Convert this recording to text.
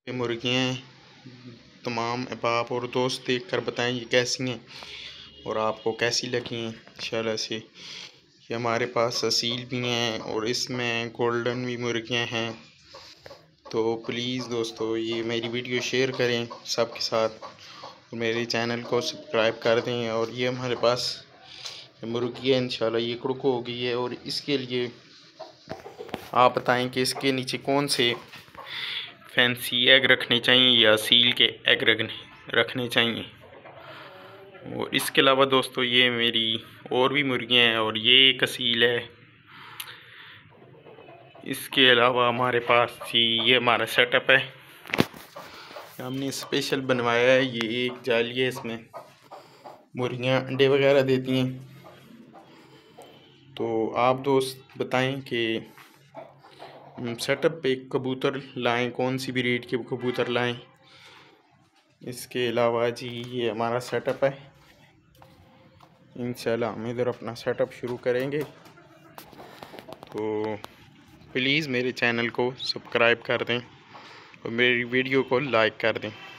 ये मुर्गियाँ तमाम अहबाब और दोस्त देखकर बताएं ये कैसी हैं और आपको कैसी लगी हैं। इंशाल्लाह से ये हमारे पास असील भी हैं और इसमें गोल्डन भी मुर्गियाँ हैं। तो प्लीज़ दोस्तों ये मेरी वीडियो शेयर करें सबके साथ और मेरे चैनल को सब्सक्राइब कर दें। और ये हमारे पास मुर्गी है, इंशाल्लाह ये कुड़क हो गई है। और इसके लिए आप बताएं कि इसके नीचे कौन से फैंसी एग रखने चाहिए या सील के एग रखने चाहिए। और इसके अलावा दोस्तों ये मेरी और भी मुर्गियाँ हैं और ये एक सील है। इसके अलावा हमारे पास ये हमारा सेटअप है, हमने स्पेशल बनवाया है। ये एक जाली है, इसमें मुर्गियाँ अंडे वगैरह देती हैं। तो आप दोस्त बताएं कि सेटअप पे कबूतर लाएं, कौन सी ब्रीड के कबूतर लाएं। इसके अलावा जी ये हमारा सेटअप है, इंशाल्लाह हम इधर अपना सेटअप शुरू करेंगे। तो प्लीज़ मेरे चैनल को सब्सक्राइब कर दें और मेरी वीडियो को लाइक कर दें।